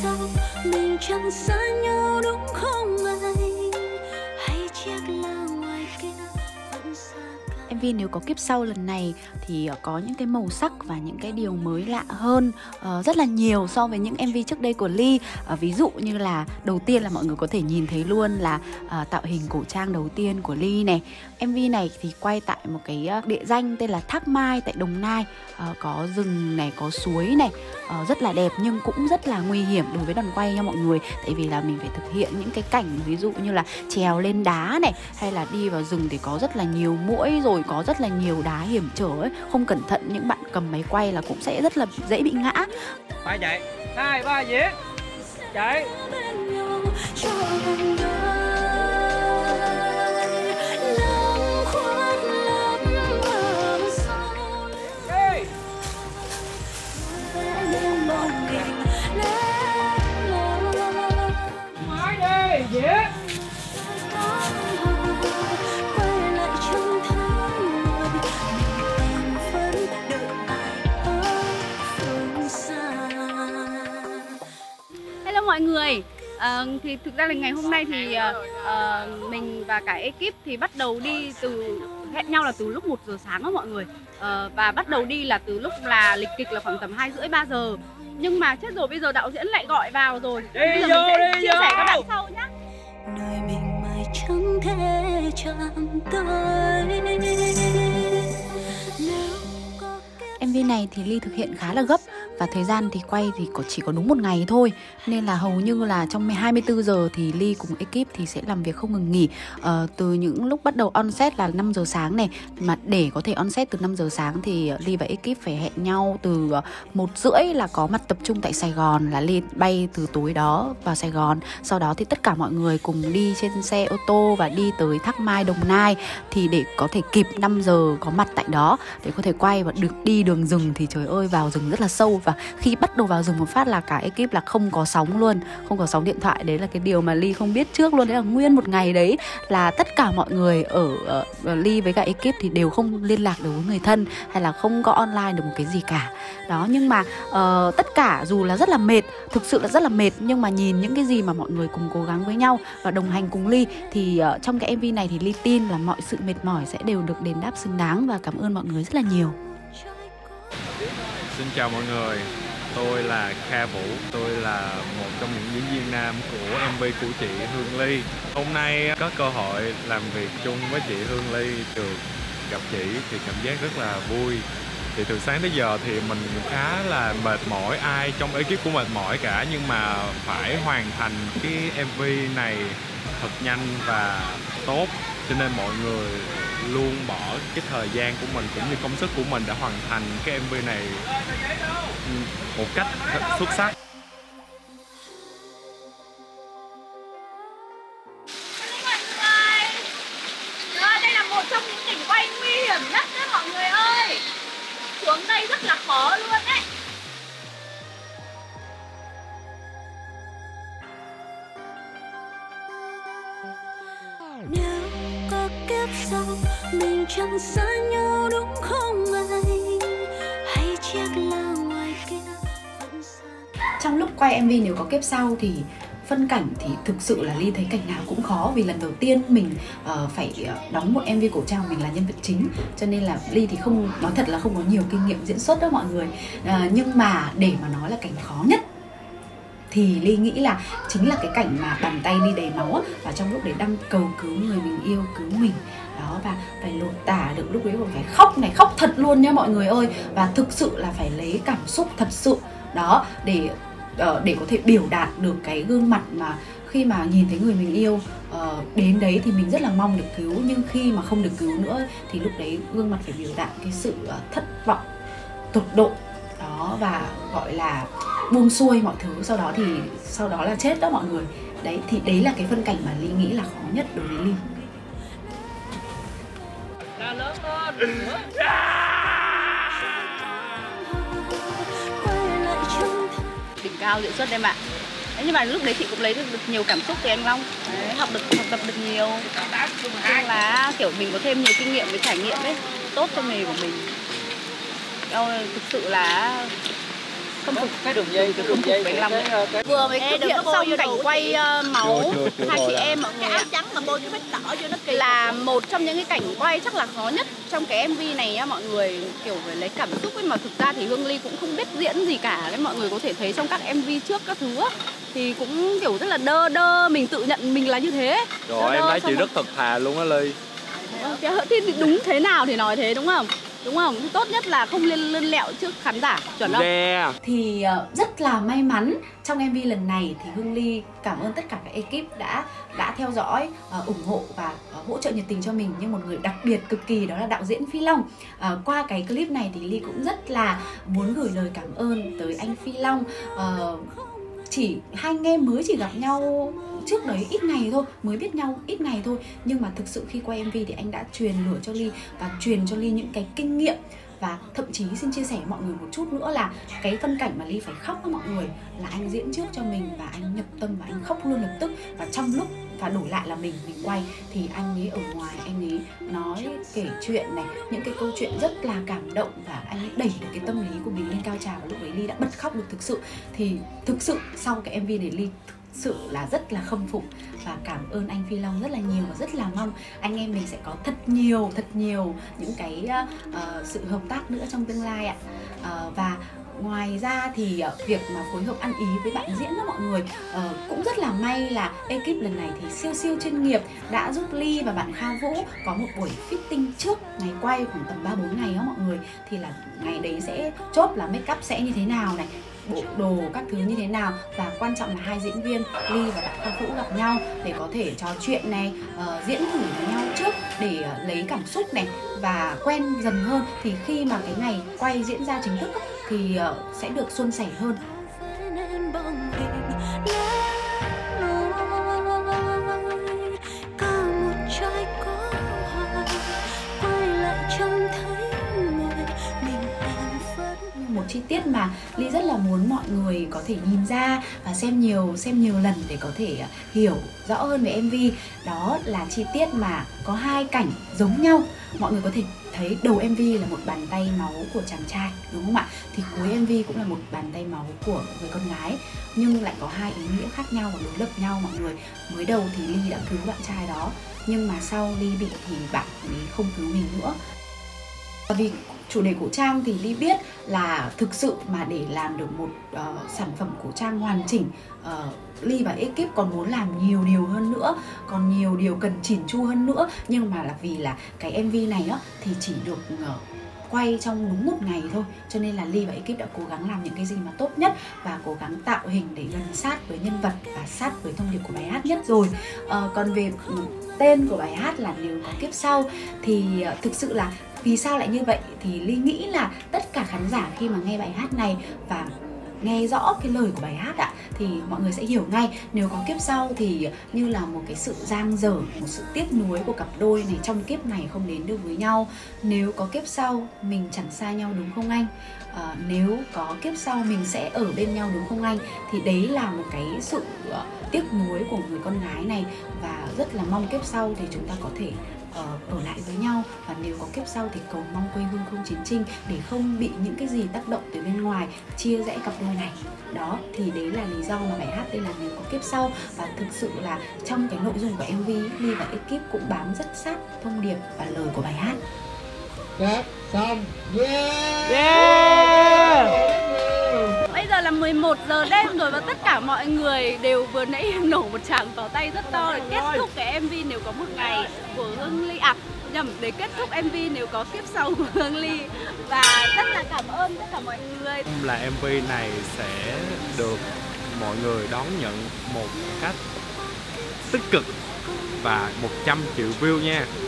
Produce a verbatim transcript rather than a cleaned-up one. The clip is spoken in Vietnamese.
sau mình chẳng xa nhau đúng không anh? Hay chiếc là ngoài kia vẫn xa cả. em vê Nếu Có Kiếp Sau lần này thì có những cái màu sắc và những cái điều mới lạ hơn uh, rất là nhiều so với những em vê trước đây của Ly. Uh, ví dụ như là đầu tiên là mọi người có thể nhìn thấy luôn là uh, tạo hình cổ trang đầu tiên của Ly này. em vê này thì quay tại một cái địa danh tên là Thác Mai tại Đồng Nai. uh, Có rừng này, có suối này, uh, rất là đẹp nhưng cũng rất là nguy hiểm đối với đoàn quay nha mọi người. Tại vì là mình phải thực hiện những cái cảnh ví dụ như là trèo lên đá này, hay là đi vào rừng thì có rất là nhiều muỗi, rồi có rất là nhiều đá hiểm trở ấy. Không cẩn thận những bạn cầm máy quay là cũng sẽ rất là dễ bị ngã. Ba chạy, hai ba diễn, chạy. Nói đi, diễn. Hello mọi người, à, thì thực ra là ngày hôm nay thì à, mình và cả ekip thì bắt đầu đi từ hẹn nhau là từ lúc một giờ sáng đó mọi người, à, và bắt đầu đi là từ lúc là lịch kịch là khoảng tầm hai rưỡi ba giờ. Nhưng mà chết rồi, bây giờ đạo diễn lại gọi vào rồi. Đi bây giờ vô, mình sẽ đi chia vô. sẻ các bạn sau nhé. Nơi mình mãi chẳng thể chạm tới. em vê này thì Ly thực hiện khá là gấp và thời gian thì quay thì có chỉ có đúng một ngày thôi, nên là hầu như là trong hai mươi tư giờ thì Ly cùng ekip thì sẽ làm việc không ngừng nghỉ. ờ, Từ những lúc bắt đầu on set là năm giờ sáng này, mà để có thể on set từ năm giờ sáng thì Ly và ekip phải hẹn nhau từ một rưỡi là có mặt tập trung tại Sài Gòn, là Ly bay từ tối đó vào Sài Gòn. Sau đó thì tất cả mọi người cùng đi trên xe ô tô và đi tới Thác Mai Đồng Nai, thì để có thể kịp năm giờ có mặt tại đó để có thể quay và được đi đường rừng. Thì trời ơi, vào rừng rất là sâu, và khi bắt đầu vào rừng một phát là cả ekip là không có sóng luôn, không có sóng điện thoại. Đấy là cái điều mà Ly không biết trước luôn. Đấy là nguyên một ngày đấy là tất cả mọi người ở, ở, ở Ly với cả ekip thì đều không liên lạc được với người thân, hay là không có online được một cái gì cả đó. Nhưng mà uh, tất cả dù là rất là mệt, thực sự là rất là mệt, nhưng mà nhìn những cái gì mà mọi người cùng cố gắng với nhau và đồng hành cùng Ly thì uh, trong cái em vê này thì Ly tin là mọi sự mệt mỏi sẽ đều được đền đáp xứng đáng, và cảm ơn mọi người rất là nhiều. Xin chào mọi người, tôi là Kha Vũ, tôi là một trong những diễn viên nam của em vê của chị Hương Ly. Hôm nay có cơ hội làm việc chung với chị Hương Ly, được gặp chị thì cảm giác rất là vui. Thì từ sáng tới giờ thì mình khá là mệt mỏi, ai trong ekip cũng mệt mỏi cả, nhưng mà phải hoàn thành cái em vê này thật nhanh và tốt, cho nên mọi người luôn bỏ cái thời gian của mình cũng như công sức của mình để hoàn thành cái em vê này một cách thật xuất sắc. Hello mọi người. Rồi, đây là một trong những cảnh quay nguy hiểm nhất đấy mọi người ơi. Xuống đây rất là khó luôn đấy. Nếu có kiếp sau mình chẳng xa nhau đúng không anh? Hay chiếc là ngoài kia vẫn xa. Trong lúc quay em vê Nếu Có Kiếp Sau thì phân cảnh thì thực sự là Ly thấy cảnh nào cũng khó, vì lần đầu tiên mình uh, phải đóng một em vê cổ trang, mình là nhân vật chính, cho nên là Ly thì không, nói thật là không có nhiều kinh nghiệm diễn xuất đó mọi người. Uh, nhưng mà để mà nói là cảnh khó nhất thì Ly nghĩ là chính là cái cảnh mà bàn tay Ly đầy máu á, và trong lúc đấy đang cầu cứu người mình yêu, cứu mình đó, và phải lột tả được, lúc đấy còn phải khóc này, khóc thật luôn nhá mọi người ơi, và thực sự là phải lấy cảm xúc thật sự đó để uh, để có thể biểu đạt được cái gương mặt mà khi mà nhìn thấy người mình yêu uh, đến đấy thì mình rất là mong được cứu, nhưng khi mà không được cứu nữa thì lúc đấy gương mặt phải biểu đạt cái sự uh, thất vọng tột độ đó, và gọi là buông xuôi mọi thứ, sau đó thì sau đó là chết đó mọi người. Đấy thì đấy là cái phân cảnh mà Ly nghĩ là khó nhất đối với Ly. Lớn lên. Đỉnh cao diễn xuất em ạ. Đấy, nhưng mà lúc đấy chị cũng lấy được, được nhiều cảm xúc từ anh Long. Đấy, học được học tập được nhiều. Nhưng là kiểu mình có thêm nhiều kinh nghiệm với trải nghiệm ấy, tốt cho nghề của mình. Ôi, thực sự là khâm phục cái đường dây cái đường dây bảy lăm cái, cái... vừa mới thực hiện xong cảnh quay uh, máu chưa, chưa, chưa hai chị là... em mọi người cái áo trắng mà bôi cái vết đỏ vô nó kỳ là một trong những cái cảnh quay chắc là khó nhất trong cái em vê này á mọi người, kiểu phải lấy cảm xúc ấy, mà thực ra thì Hương Ly cũng không biết diễn gì cả đấy, mọi người có thể thấy trong các em vê trước các thứ á, thì cũng kiểu rất là đơ đơ, mình tự nhận mình là như thế. Rồi đơ em đơ, thấy chị rồi... rất thật thà luôn á Ly. Thì đúng thế nào thì nói thế đúng không? Đúng không? Thì tốt nhất là không lên lươn lẹo trước khán giả, chuẩn không? Yeah. Thì uh, rất là may mắn trong em vê lần này thì Hương Ly cảm ơn tất cả các ekip đã đã theo dõi, uh, ủng hộ và uh, hỗ trợ nhiệt tình cho mình, nhưng một người đặc biệt cực kỳ đó là đạo diễn Phi Long. Uh, qua cái clip này thì Ly cũng rất là muốn gửi lời cảm ơn tới anh Phi Long. Uh, chỉ hai anh em mới chỉ gặp nhau trước đấy ít ngày thôi, mới biết nhau ít ngày thôi, nhưng mà thực sự khi quay em vê thì anh đã truyền lửa cho Ly và truyền cho Ly những cái kinh nghiệm. Và thậm chí xin chia sẻ với mọi người một chút nữa là cái phân cảnh mà Ly phải khóc với mọi người là anh diễn trước cho mình và anh nhập tâm và anh khóc luôn lập tức. Và trong lúc và đổi lại là mình mình quay thì anh ấy ở ngoài, anh ấy nói kể chuyện này, những cái câu chuyện rất là cảm động và anh ấy đẩy được cái tâm lý của mình lên cao trào, và lúc ấy Ly đã bật khóc được thực sự. Thì thực sự sau cái em vê này Ly thực sự là rất là khâm phục và cảm ơn anh Phi Long rất là nhiều, và rất là mong anh em mình sẽ có thật nhiều thật nhiều những cái uh, sự hợp tác nữa trong tương lai ạ. Uh, và ngoài ra thì uh, việc mà phối hợp ăn ý với bạn diễn đó mọi người, uh, cũng rất là may là ekip lần này thì siêu siêu chuyên nghiệp đã giúp Ly và bạn Kha Vũ có một buổi fitting trước ngày quay khoảng tầm ba bốn ngày đó mọi người. Thì là ngày đấy sẽ chốt là make up sẽ như thế nào này, bộ đồ các thứ như thế nào, và quan trọng là hai diễn viên Ly và bạn Kha Vũ gặp nhau để có thể trò chuyện này, uh, diễn thử với nhau trước để uh, lấy cảm xúc này và quen dần hơn, thì khi mà cái ngày quay diễn ra chính thức thì uh, sẽ được suôn sẻ hơn. Một chi tiết mà Ly rất là muốn mọi người có thể nhìn ra và xem nhiều xem nhiều lần để có thể hiểu rõ hơn về em vê, đó là chi tiết mà có hai cảnh giống nhau. Mọi người có thể thấy đầu em vê là một bàn tay máu của chàng trai, đúng không ạ? Thì cuối em vê cũng là một bàn tay máu của người con gái, nhưng lại có hai ý nghĩa khác nhau và đối lập nhau mọi người. Mới đầu thì Ly đã cứu bạn trai đó, nhưng mà sau Ly bị thì bạn ấy không cứu mình nữa. Vì chủ đề cổ trang thì Ly biết là thực sự mà để làm được một uh, sản phẩm cổ trang hoàn chỉnh, uh, Ly và ekip còn muốn làm nhiều điều hơn nữa, còn nhiều điều cần chỉn chu hơn nữa. Nhưng mà là vì là cái em vê này á, thì chỉ được uh, quay trong đúng một ngày thôi, cho nên là Ly và ekip đã cố gắng làm những cái gì mà tốt nhất và cố gắng tạo hình để gần sát với nhân vật và sát với thông điệp của bài hát nhất rồi. Uh, còn về tên của bài hát là Nếu Có Kiếp Sau thì uh, thực sự là vì sao lại như vậy thì Ly nghĩ là tất cả khán giả khi mà nghe bài hát này và nghe rõ cái lời của bài hát ạ, thì mọi người sẽ hiểu ngay. Nếu có kiếp sau thì như là một cái sự dang dở, một sự tiếc nuối của cặp đôi này trong kiếp này không đến được với nhau. Nếu có kiếp sau mình chẳng xa nhau đúng không anh? À, nếu có kiếp sau mình sẽ ở bên nhau đúng không anh? Thì đấy là một cái sự uh, tiếc nuối của người con gái này, và rất là mong kiếp sau thì chúng ta có thể Uh, ở lại với nhau, và nếu có kiếp sau thì cầu mong quê hương không chiến tranh để không bị những cái gì tác động từ bên ngoài chia rẽ cặp đôi này. Đó thì đấy là lý do mà bài hát tên là Nếu Có Kiếp Sau, và thực sự là trong cái nội dung của em vê Ly và ekip cũng bám rất sát thông điệp và lời của bài hát. Cắt xong. Yeah. Yeah. Bây giờ là mười một giờ đêm rồi và tất cả mọi người đều vừa nãy nổ một tràng pháo tay rất to để kết thúc cái em vê Nếu Có Một Ngày của Hương Ly, à nhầm, để kết thúc em vê Nếu Có Kiếp Sau của Hương Ly. Và rất là cảm ơn tất cả mọi người. Là em vê này sẽ được mọi người đón nhận một cách tích cực và một trăm triệu view nha.